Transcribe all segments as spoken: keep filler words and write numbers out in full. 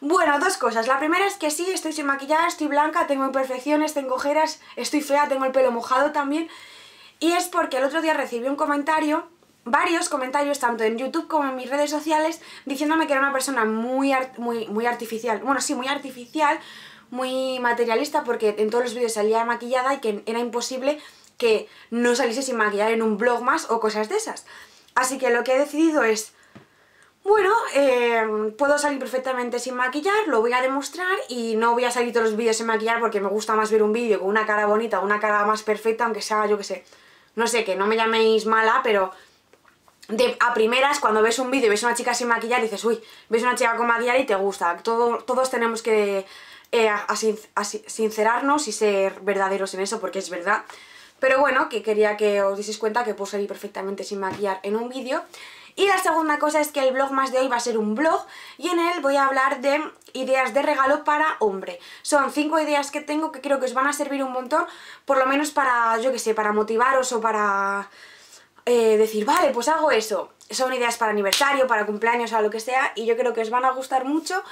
Bueno, dos cosas. La primera es que sí, estoy sin maquillar, estoy blanca, tengo imperfecciones, tengo ojeras, estoy fea, tengo el pelo mojado también. Y es porque el otro día recibí un comentario, varios comentarios, tanto en YouTube como en mis redes sociales, diciéndome que era una persona muy, art muy, muy artificial. Bueno, sí, muy artificial, muy materialista, porque en todos los vídeos salía maquillada y que era imposible que no saliese sin maquillar en un vlog más o cosas de esas. Así que lo que he decidido es... Bueno, eh, puedo salir perfectamente sin maquillar, lo voy a demostrar y no voy a salir todos los vídeos sin maquillar porque me gusta más ver un vídeo con una cara bonita, una cara más perfecta, aunque sea, yo que sé, no sé, que no me llaméis mala, pero de, a primeras cuando ves un vídeo y ves una chica sin maquillar dices, uy, ves una chica con maquillar y te gusta. Todo, todos tenemos que eh, a, a sincerarnos y ser verdaderos en eso porque es verdad. Pero bueno, que quería que os dieseis cuenta que puedo salir perfectamente sin maquillar en un vídeo. Y la segunda cosa es que el vlog más de hoy va a ser un vlog y en él voy a hablar de ideas de regalo para hombre. Son cinco ideas que tengo que creo que os van a servir un montón, por lo menos para, yo que sé, para motivaros o para eh, decir, vale, pues hago eso. Son ideas para aniversario, para cumpleaños, o lo que sea, y yo creo que os van a gustar mucho.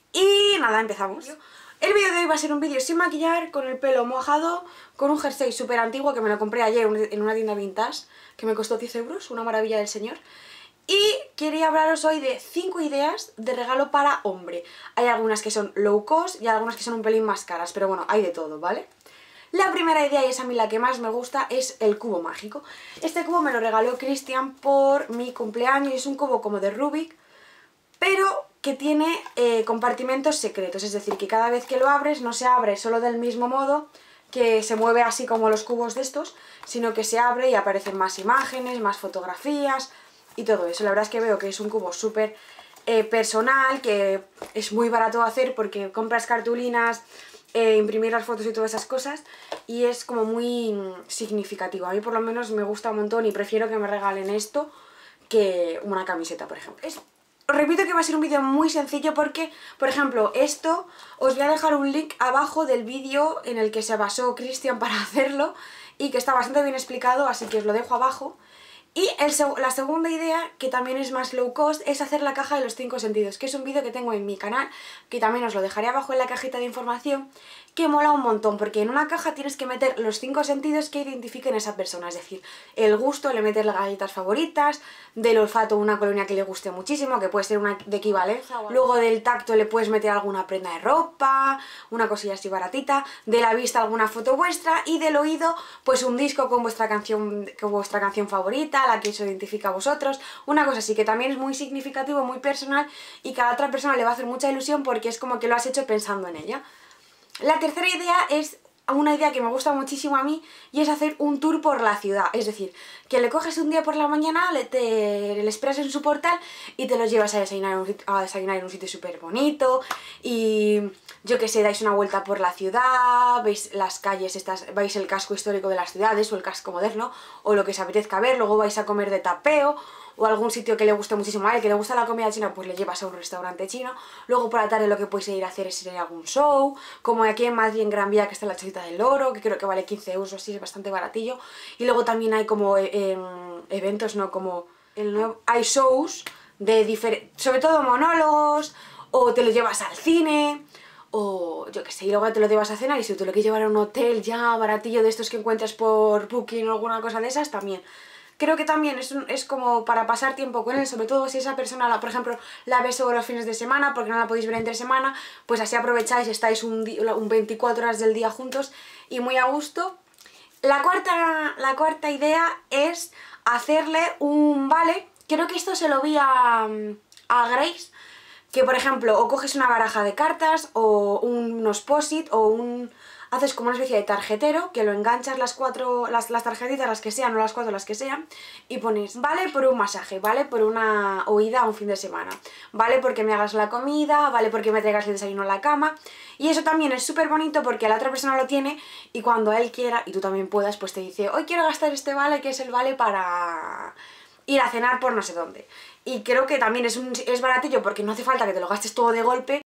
Y nada, empezamos. El vídeo de hoy va a ser un vídeo sin maquillar, con el pelo mojado, con un jersey súper antiguo que me lo compré ayer en una tienda vintage, que me costó diez euros, una maravilla del señor. Y quería hablaros hoy de cinco ideas de regalo para hombre. Hay algunas que son low cost y algunas que son un pelín más caras, pero bueno, hay de todo, ¿vale? La primera idea, y es a mí la que más me gusta, es el cubo mágico. Este cubo me lo regaló Cristian por mi cumpleaños y es un cubo como de Rubik, pero que tiene eh, compartimentos secretos, es decir, que cada vez que lo abres no se abre solo del mismo modo, que se mueve así como los cubos de estos, sino que se abre y aparecen más imágenes, más fotografías y todo eso. La verdad es que veo que es un cubo súper eh, personal, que es muy barato de hacer porque compras cartulinas, eh, imprimir las fotos y todas esas cosas, y es como muy significativo. A mí por lo menos me gusta un montón y prefiero que me regalen esto que una camiseta, por ejemplo. Es Os repito que va a ser un vídeo muy sencillo porque, por ejemplo, esto os voy a dejar un link abajo del vídeo en el que se basó Cristian para hacerlo y que está bastante bien explicado, así que os lo dejo abajo. Y el seg la segunda idea, que también es más low cost, es hacer la caja de los cinco sentidos, que es un vídeo que tengo en mi canal, que también os lo dejaré abajo en la cajita de información, que mola un montón, porque en una caja tienes que meter los cinco sentidos que identifiquen a esa persona, es decir, el gusto, le metes las galletas favoritas, del olfato una colonia que le guste muchísimo, que puede ser una de equivalencia, luego del tacto le puedes meter alguna prenda de ropa, una cosilla así baratita, de la vista alguna foto vuestra, y del oído pues un disco con vuestra canción, con vuestra canción favorita, la que os identifica a vosotros, una cosa así que también es muy significativo, muy personal y que a la otra persona le va a hacer mucha ilusión porque es como que lo has hecho pensando en ella. La tercera idea es una idea que me gusta muchísimo a mí y es hacer un tour por la ciudad, es decir, que le coges un día por la mañana, le, te, le esperas en su portal y te los llevas a desayunar en un, a desayunar en un sitio súper bonito y yo que sé, dais una vuelta por la ciudad, veis las calles, estas, vais el casco histórico de las ciudades o el casco moderno o lo que os apetezca ver, luego vais a comer de tapeo o algún sitio que le guste muchísimo a él, que le gusta la comida china, pues le llevas a un restaurante chino. Luego por la tarde lo que podéis ir a hacer es ir a algún show, como aquí en Madrid, en Gran Vía, que está la Chocita del Oro, que creo que vale quince euros o así, es bastante baratillo. Y luego también hay como eh, eventos, ¿no? Como el nuevo, hay shows de diferentes, sobre todo monólogos, o te lo llevas al cine, o yo que sé, y luego te lo llevas a cenar, y si te lo quieres llevar a un hotel ya baratillo de estos que encuentras por Booking o alguna cosa de esas, también. Creo que también es, un, es como para pasar tiempo con él, sobre todo si esa persona, la, por ejemplo, la ves sobre los fines de semana porque no la podéis ver entre semana, pues así aprovecháis, estáis un, un veinticuatro horas del día juntos y muy a gusto. La cuarta, la cuarta idea es hacerle un vale. Creo que esto se lo vi a, a Grace, que por ejemplo, o coges una baraja de cartas o unos post-it o un... haces como una especie de tarjetero, que lo enganchas las cuatro, las, las tarjetitas, las que sean, o las cuatro, las que sean, y pones, vale por un masaje, vale por una oída a un fin de semana, vale porque me hagas la comida, vale porque me traigas el desayuno a la cama, y eso también es súper bonito porque la otra persona lo tiene, y cuando él quiera, y tú también puedas, pues te dice, hoy quiero gastar este vale, que es el vale para ir a cenar por no sé dónde. Y creo que también es, un, es baratillo porque no hace falta que te lo gastes todo de golpe.